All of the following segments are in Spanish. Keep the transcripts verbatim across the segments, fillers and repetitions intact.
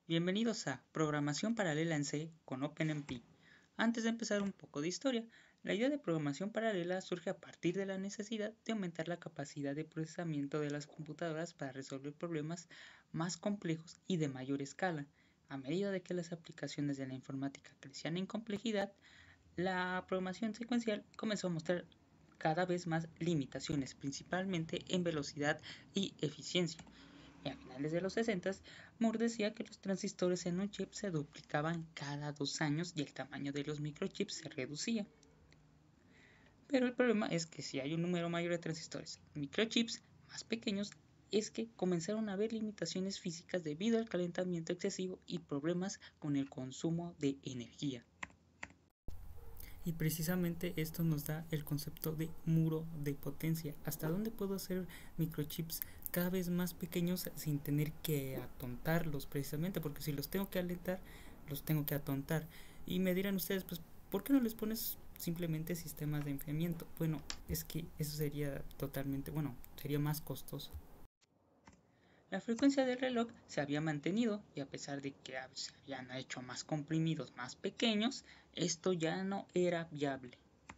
Bienvenidos a Programación Paralela en C con OpenMP. Antes de empezar un poco de historia, la idea de programación paralela surge a partir de la necesidad de aumentar la capacidad de procesamiento de las computadoras para resolver problemas más complejos y de mayor escala. A medida de que las aplicaciones de la informática crecían en complejidad, la programación secuencial comenzó a mostrar cada vez más limitaciones, principalmente en velocidad y eficiencia. Y a finales de los sesenta, Moore decía que los transistores en un chip se duplicaban cada dos años y el tamaño de los microchips se reducía. Pero el problema es que si hay un número mayor de transistores y microchips más pequeños, es que comenzaron a haber limitaciones físicas debido al calentamiento excesivo y problemas con el consumo de energía. Y precisamente esto nos da el concepto de muro de potencia. ¿Hasta dónde puedo hacer microchips cada vez más pequeños sin tener que atontarlos precisamente? Porque si los tengo que alentar, los tengo que atontar. Y me dirán ustedes, pues, ¿por qué no les pones simplemente sistemas de enfriamiento? Bueno, es que eso sería totalmente, bueno, sería más costoso. La frecuencia del reloj se había mantenido y a pesar de que se habían hecho más comprimidos más pequeños, esto ya no era viable.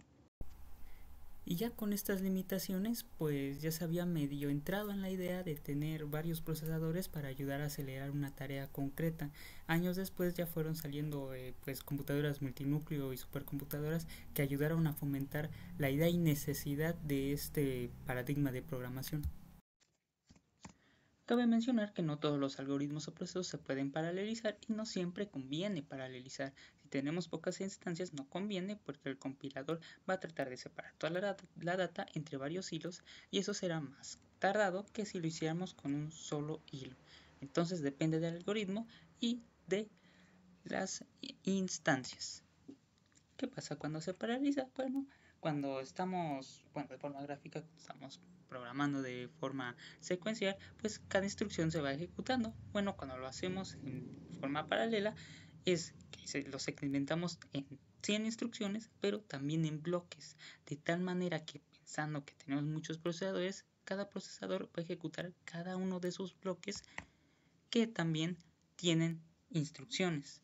Y ya con estas limitaciones, pues ya se había medio entrado en la idea de tener varios procesadores para ayudar a acelerar una tarea concreta. Años después ya fueron saliendo eh, pues computadoras multinúcleo y supercomputadoras que ayudaron a fomentar la idea y necesidad de este paradigma de programación. Cabe mencionar que no todos los algoritmos o procesos se pueden paralelizar y no siempre conviene paralelizar. Si tenemos pocas instancias no conviene porque el compilador va a tratar de separar toda la data, la data entre varios hilos y eso será más tardado que si lo hiciéramos con un solo hilo. Entonces depende del algoritmo y de las instancias. ¿Qué pasa cuando se paraliza? Bueno, cuando estamos, bueno, de forma gráfica, estamos programando de forma secuencial, pues cada instrucción se va ejecutando. Bueno, cuando lo hacemos en forma paralela, es que lo segmentamos en cien instrucciones, pero también en bloques, de tal manera que pensando que tenemos muchos procesadores, cada procesador va a ejecutar cada uno de sus bloques que también tienen instrucciones.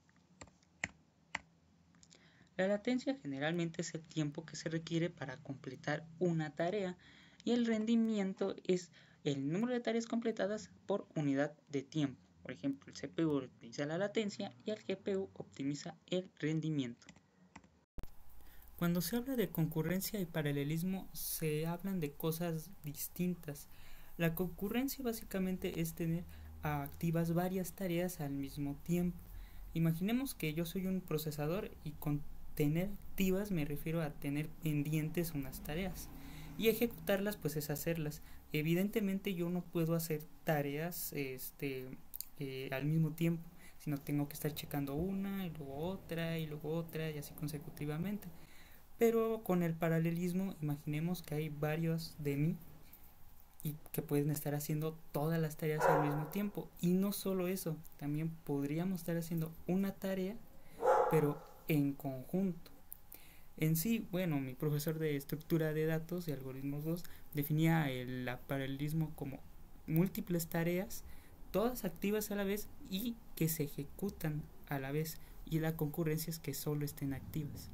La latencia generalmente es el tiempo que se requiere para completar una tarea y el rendimiento es el número de tareas completadas por unidad de tiempo. Por ejemplo, el C P U optimiza la latencia y el G P U optimiza el rendimiento. Cuando se habla de concurrencia y paralelismo, se hablan de cosas distintas. La concurrencia básicamente es tener activas varias tareas al mismo tiempo. Imaginemos que yo soy un procesador y con tener activas me refiero a tener pendientes unas tareas y ejecutarlas pues es hacerlas. Evidentemente yo no puedo hacer tareas este, eh, al mismo tiempo, sino tengo que estar checando una y luego otra y luego otra y así consecutivamente. Pero con el paralelismo imaginemos que hay varios de mí y que pueden estar haciendo todas las tareas al mismo tiempo. Y no solo eso, también podríamos estar haciendo una tarea pero en conjunto. En sí, bueno, mi profesor de estructura de datos y algoritmos dos definía el paralelismo como múltiples tareas, todas activas a la vez y que se ejecutan a la vez, y la concurrencia es que solo estén activas.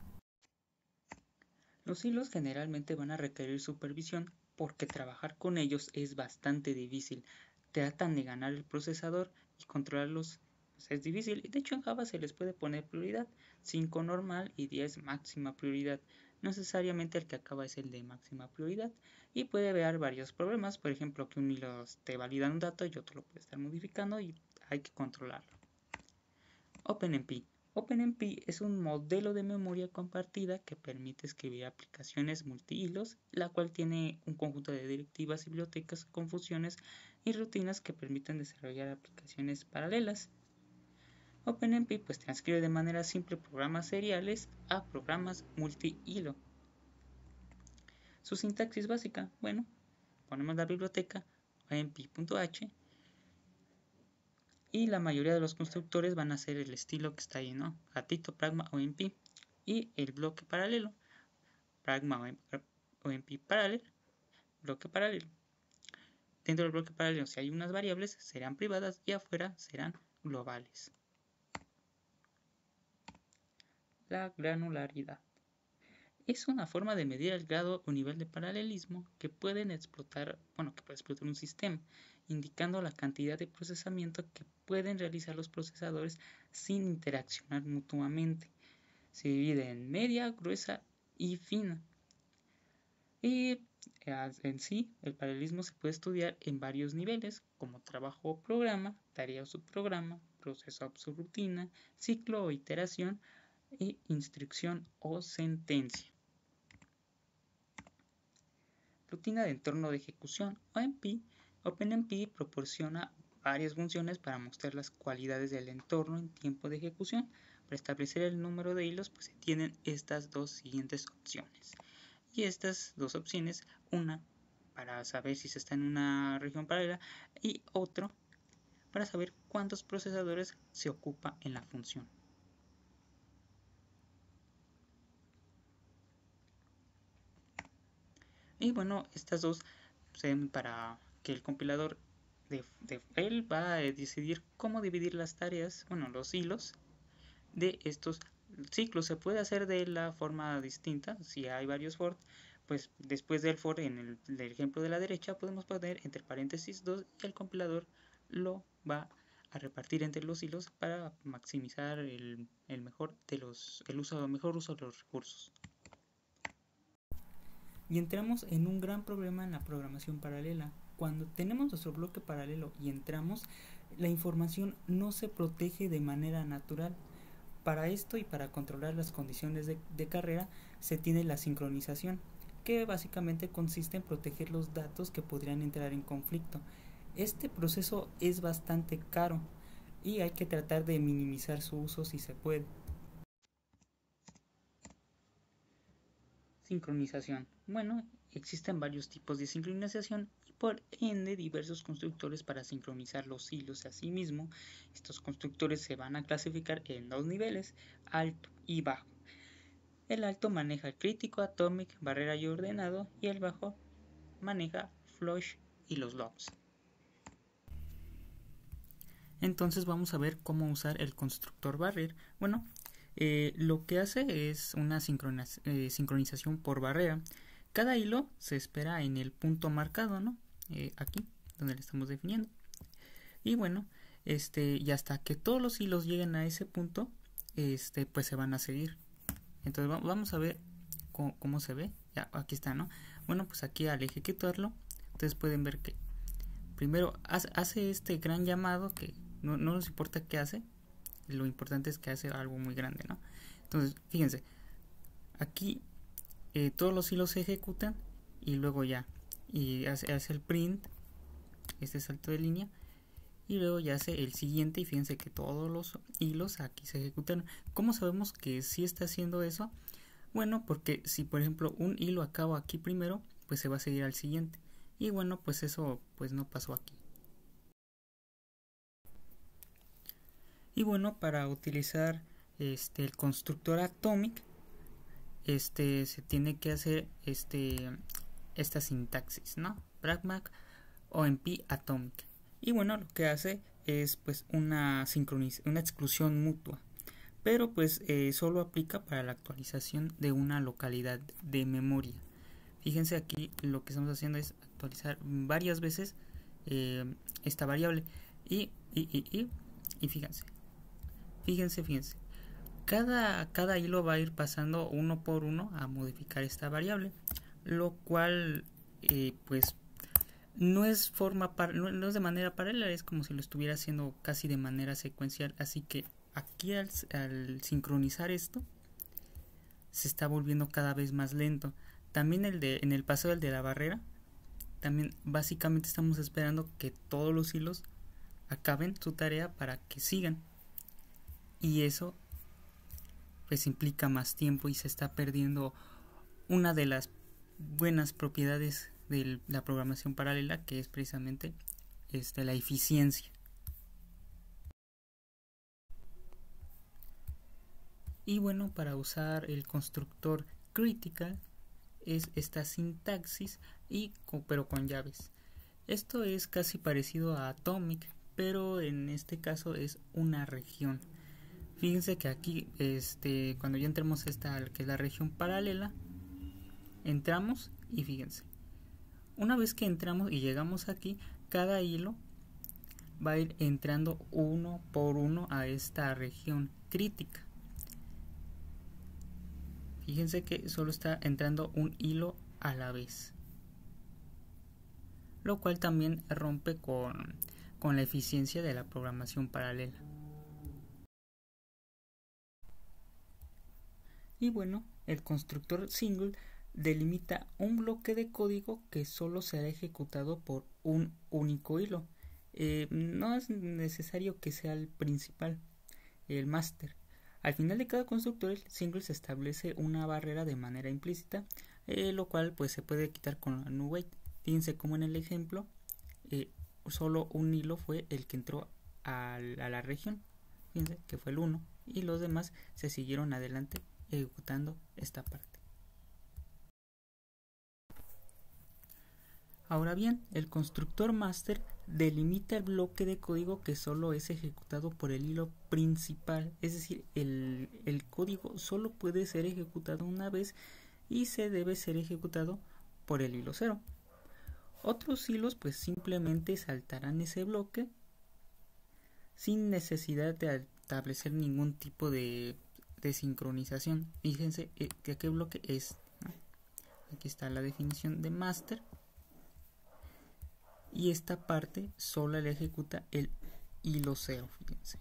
Los hilos generalmente van a requerir supervisión porque trabajar con ellos es bastante difícil. Tratan de ganar el procesador y controlarlos es difícil. De hecho en Java se les puede poner prioridad, cinco normal y diez máxima prioridad. No necesariamente el que acaba es el de máxima prioridad y puede haber varios problemas, por ejemplo que un hilo te valida un dato y otro lo puede estar modificando y hay que controlarlo. OpenMP. OpenMP es un modelo de memoria compartida que permite escribir aplicaciones multihilos, la cual tiene un conjunto de directivas y bibliotecas con funciones y rutinas que permiten desarrollar aplicaciones paralelas. OpenMP pues transcribe de manera simple programas seriales a programas multihilo. Su sintaxis básica, bueno, ponemos la biblioteca omp.h y la mayoría de los constructores van a ser el estilo que está ahí, ¿no? Gatito, pragma, omp y el bloque paralelo, pragma, omp paralel, bloque paralelo. Dentro del bloque paralelo, si hay unas variables, serán privadas y afuera serán globales. La granularidad es una forma de medir el grado o nivel de paralelismo que pueden explotar, bueno, que puede explotar un sistema, indicando la cantidad de procesamiento que pueden realizar los procesadores sin interaccionar mutuamente. Se divide en media, gruesa y fina. Y en sí, el paralelismo se puede estudiar en varios niveles, como trabajo o programa, tarea o subprograma, proceso o subrutina, ciclo o iteración, e instrucción o sentencia. Rutina de entorno de ejecución O M P. OpenMP proporciona varias funciones para mostrar las cualidades del entorno en tiempo de ejecución. Para establecer el número de hilos, pues se tienen estas dos siguientes opciones. Y estas dos opciones, una para saber si se está en una región paralela y otro para saber cuántos procesadores se ocupa en la función. Y bueno, estas dos son para que el compilador de, de él va a decidir cómo dividir las tareas, bueno, los hilos de estos ciclos. Se puede hacer de la forma distinta, si hay varios for, pues después del for, en el, el ejemplo de la derecha, podemos poner entre paréntesis dos y el compilador lo va a repartir entre los hilos para maximizar el, el mejor de los, el uso, mejor uso de los recursos. Y entramos en un gran problema en la programación paralela. Cuando tenemos nuestro bloque paralelo y entramos, la información no se protege de manera natural. Para esto y para controlar las condiciones de, de carrera se tiene la sincronización, que básicamente consiste en proteger los datos que podrían entrar en conflicto. Este proceso es bastante caro y hay que tratar de minimizar su uso si se puede. Sincronización. Bueno, existen varios tipos de sincronización y por ende diversos constructores para sincronizar los hilos a sí mismo. Estos constructores se van a clasificar en dos niveles, alto y bajo. El alto maneja el crítico, atomic, barrera y ordenado, y el bajo maneja flush y los lobs. Entonces vamos a ver cómo usar el constructor barrer. Bueno, Eh, lo que hace es una sincroniz eh, sincronización por barrera. Cada hilo se espera en el punto marcado, ¿no? Eh, aquí, donde le estamos definiendo. Y bueno, este, y hasta que todos los hilos lleguen a ese punto, este, pues se van a seguir. Entonces va vamos a ver cómo, cómo se ve. Ya, aquí está, ¿no? Bueno, pues aquí al ejecutarlo, ustedes pueden ver que primero hace, hace este gran llamado que no, no nos importa qué hace. Lo importante es que hace algo muy grande, ¿no? Entonces, fíjense, aquí eh, todos los hilos se ejecutan y luego ya, y hace, hace el print, este salto de línea, y luego ya hace el siguiente, y fíjense que todos los hilos aquí se ejecutan. ¿Cómo sabemos que sí está haciendo eso? Bueno, porque si por ejemplo un hilo acaba aquí primero, pues se va a seguir al siguiente, y bueno, pues eso pues no pasó aquí. Y bueno, para utilizar este el constructor atomic, este se tiene que hacer este esta sintaxis, ¿no? Pragma O M P atomic. Y bueno, lo que hace es pues una sincroniz una exclusión mutua, pero pues eh, solo aplica para la actualización de una localidad de memoria. Fíjense aquí lo que estamos haciendo es actualizar varias veces eh, esta variable y y y y, y fíjense. Fíjense, fíjense. Cada, cada hilo va a ir pasando uno por uno a modificar esta variable, lo cual eh, pues no es forma par no, no es de manera paralela, es como si lo estuviera haciendo casi de manera secuencial. Así que aquí al, al sincronizar esto se está volviendo cada vez más lento. También el de en el paso del de la barrera, también básicamente estamos esperando que todos los hilos acaben su tarea para que sigan. Y eso pues implica más tiempo y se está perdiendo una de las buenas propiedades de la programación paralela, que es precisamente este, la eficiencia. Y bueno, para usar el constructor critical es esta sintaxis, y, pero con llaves. Esto es casi parecido a atomic, pero en este caso es una región. Fíjense que aquí, este, cuando ya entremos a esta, que es la región paralela, entramos y fíjense, una vez que entramos y llegamos aquí, cada hilo va a ir entrando uno por uno a esta región crítica. Fíjense que solo está entrando un hilo a la vez, lo cual también rompe con, con la eficiencia de la programación paralela. Y bueno, el constructor single delimita un bloque de código que solo será ejecutado por un único hilo. Eh, no es necesario que sea el principal, el master. Al final de cada constructor, el single se establece una barrera de manera implícita, eh, lo cual pues se puede quitar con la nuWait. Fíjense como en el ejemplo, eh, solo un hilo fue el que entró a la, a la región. Fíjense que fue el uno y los demás se siguieron adelante ejecutando esta parte. Ahora bien, el constructor master delimita el bloque de código que solo es ejecutado por el hilo principal, es decir, el, el código solo puede ser ejecutado una vez y se debe ser ejecutado por el hilo cero. Otros hilos pues simplemente saltarán ese bloque sin necesidad de establecer ningún tipo de de sincronización. Fíjense que qué bloque es, ¿no? Aquí está la definición de master y esta parte solo le ejecuta el hilo cero. Fíjense.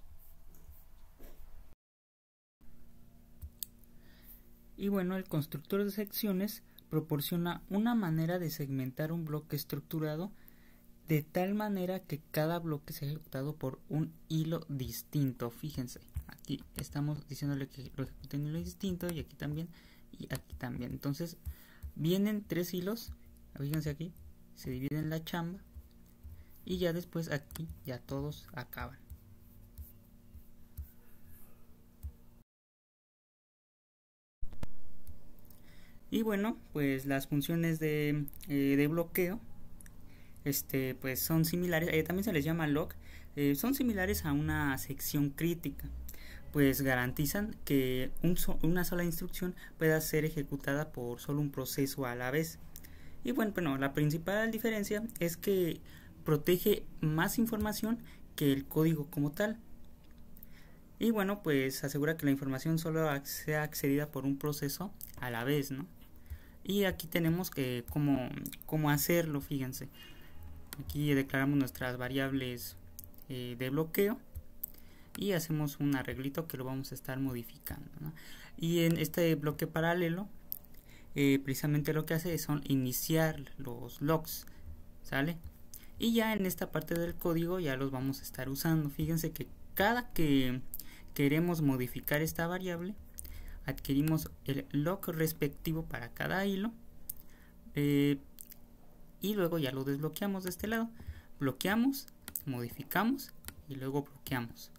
Y bueno, el constructor de secciones proporciona una manera de segmentar un bloque estructurado de tal manera que cada bloque sea ejecutado por un hilo distinto. Fíjense, aquí estamos diciéndole que lo ejecute en hilo distinto y aquí también y aquí también. Entonces vienen tres hilos, fíjense aquí, se dividen la chamba y ya después aquí ya todos acaban. Y bueno, pues las funciones de, eh, de bloqueo Este, pues son similares, eh, también se les llama lock, eh, son similares a una sección crítica, pues garantizan que un so, una sola instrucción pueda ser ejecutada por solo un proceso a la vez. Y bueno, bueno, la principal diferencia es que protege más información que el código como tal. Y bueno, pues asegura que la información solo sea accedida por un proceso a la vez, ¿no? Y aquí tenemos que cómo, cómo hacerlo, fíjense. Aquí declaramos nuestras variables eh, de bloqueo y hacemos un arreglito que lo vamos a estar modificando, ¿no? Y en este bloque paralelo eh, precisamente lo que hace son iniciar los logs, ¿sale? Y ya en esta parte del código ya los vamos a estar usando. Fíjense que cada que queremos modificar esta variable adquirimos el log respectivo para cada hilo, eh, y luego ya lo desbloqueamos de este lado. Bloqueamos, modificamos y luego bloqueamos.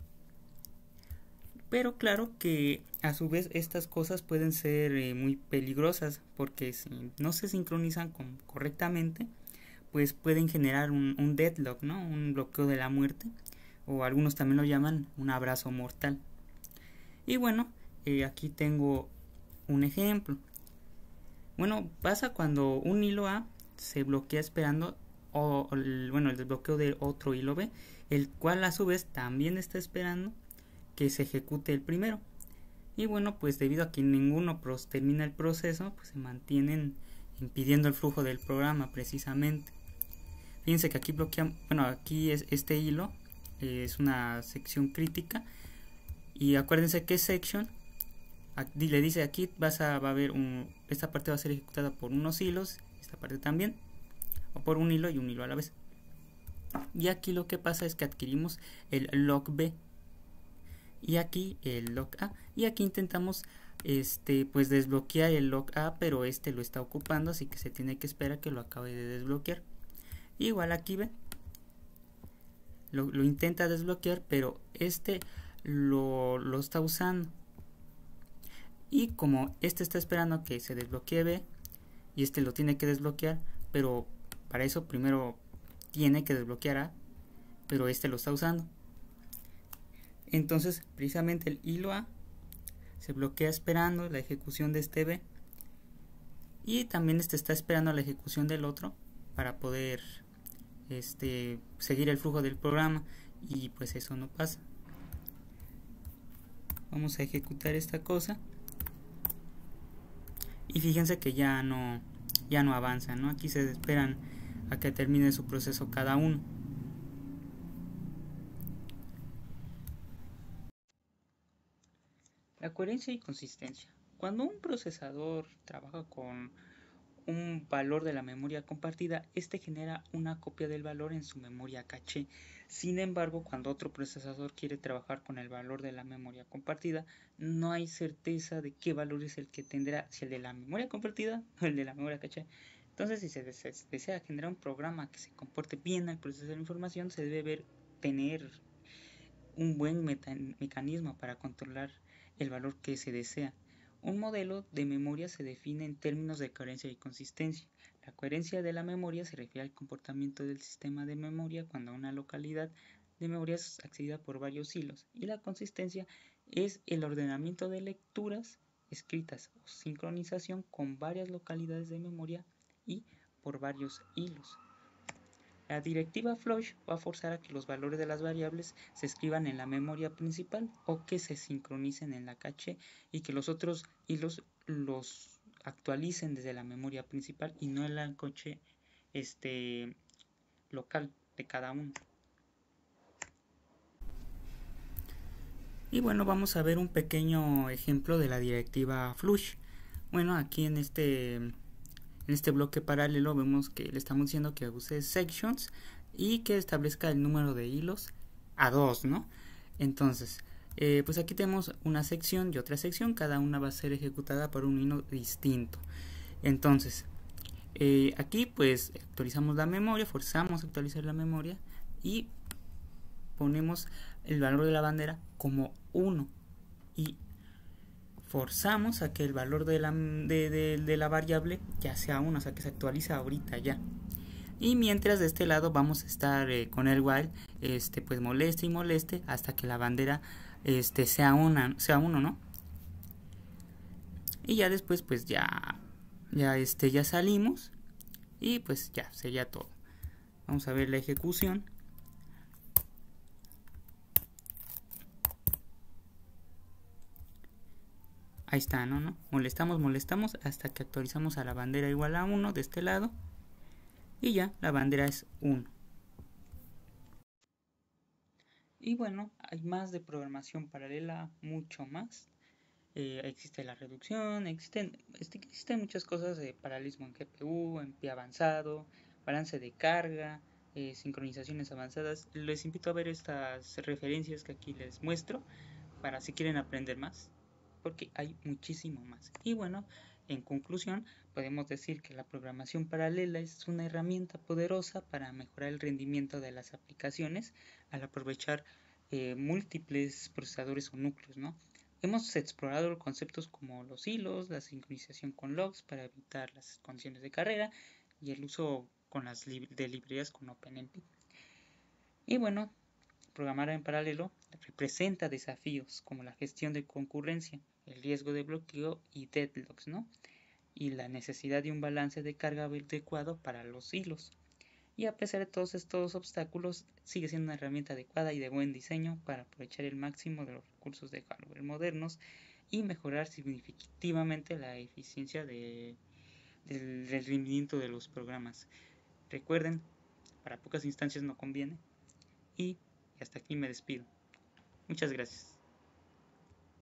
Pero claro que a su vez estas cosas pueden ser eh, muy peligrosas, porque si no se sincronizan con, correctamente, pues pueden generar un, un deadlock, ¿no? Un bloqueo de la muerte, o algunos también lo llaman un abrazo mortal. Y bueno, eh, aquí tengo un ejemplo. Bueno, pasa cuando un hilo A se bloquea esperando o, o el, bueno, el desbloqueo de otro hilo B, el cual a su vez también está esperando que se ejecute el primero. Y bueno, pues debido a que ninguno termina el proceso, pues se mantienen impidiendo el flujo del programa precisamente. Fíjense que aquí bloquean, bueno, aquí es este hilo, eh, es una sección crítica, y acuérdense que section le dice aquí vas a, va a haber un, esta parte va a ser ejecutada por unos hilos, esta parte también, o por un hilo y un hilo a la vez. Y aquí lo que pasa es que adquirimos el log B y aquí el log A, y aquí intentamos este pues desbloquear el log A, pero este lo está ocupando, así que se tiene que esperar que lo acabe de desbloquear. Igual aquí ve, lo, lo intenta desbloquear, pero este lo, lo está usando. Y como este está esperando que se desbloquee B y este lo tiene que desbloquear, pero para eso primero tiene que desbloquear A, pero este lo está usando. Entonces precisamente el hilo A se bloquea esperando la ejecución de este B, y también este está esperando la ejecución del otro para poder este, seguir el flujo del programa, y pues eso no pasa. Vamos a ejecutar esta cosa y fíjense que ya no ya no avanza, ¿no? Aquí se esperan a que termine su proceso cada uno. La coherencia y consistencia. Cuando un procesador trabaja con un valor de la memoria compartida, este genera una copia del valor en su memoria caché. Sin embargo, cuando otro procesador quiere trabajar con el valor de la memoria compartida, no hay certeza de qué valor es el que tendrá, si el de la memoria compartida o el de la memoria caché. Entonces, si se desea generar un programa que se comporte bien al procesar la información, se debe ver, tener un buen mecanismo para controlar el valor que se desea. Un modelo de memoria se define en términos de coherencia y consistencia. La coherencia de la memoria se refiere al comportamiento del sistema de memoria cuando una localidad de memoria es accedida por varios hilos, y la consistencia es el ordenamiento de lecturas escritas o sincronización con varias localidades de memoria y por varios hilos. La directiva flush va a forzar a que los valores de las variables se escriban en la memoria principal o que se sincronicen en la caché, y que los otros hilos los actualicen desde la memoria principal y no en la caché este, local de cada uno. Y bueno, vamos a ver un pequeño ejemplo de la directiva flush. Bueno, aquí en este En este bloque paralelo vemos que le estamos diciendo que use sections y que establezca el número de hilos a dos, ¿no? Entonces, eh, pues aquí tenemos una sección y otra sección, cada una va a ser ejecutada por un hilo distinto. Entonces, eh, aquí pues actualizamos la memoria, forzamos a actualizar la memoria y ponemos el valor de la bandera como uno, y forzamos a que el valor de la, de, de, de la variable ya sea uno, o sea que se actualiza ahorita ya. Y mientras de este lado vamos a estar eh, con el while, este, pues moleste y moleste hasta que la bandera este, sea, una, sea uno, ¿no? Y ya después pues ya, ya, este, ya salimos y pues ya sería todo. Vamos a ver la ejecución. Ahí está, ¿no? ¿no? Molestamos, molestamos hasta que actualizamos a la bandera igual a uno de este lado. Y ya, la bandera es uno. Y bueno, hay más de programación paralela, mucho más. Eh, existe la reducción, existen, existen muchas cosas de paralelismo en G P U, en P I avanzado, balance de carga, eh, sincronizaciones avanzadas. Les invito a ver estas referencias que aquí les muestro para si quieren aprender más, porque hay muchísimo más. Y bueno, en conclusión, podemos decir que la programación paralela es una herramienta poderosa para mejorar el rendimiento de las aplicaciones al aprovechar eh, múltiples procesadores o núcleos, ¿no? Hemos explorado conceptos como los hilos, la sincronización con logs para evitar las condiciones de carrera y el uso con las lib de librerías con OpenMP. Y bueno, programar en paralelo representa desafíos como la gestión de concurrencia, el riesgo de bloqueo y deadlocks, ¿no? Y la necesidad de un balance de carga adecuado para los hilos. Y a pesar de todos estos obstáculos, sigue siendo una herramienta adecuada y de buen diseño para aprovechar el máximo de los recursos de hardware modernos y mejorar significativamente la eficiencia de, del rendimiento de los programas. Recuerden, para pocas instancias no conviene. Y hasta aquí me despido. Muchas gracias.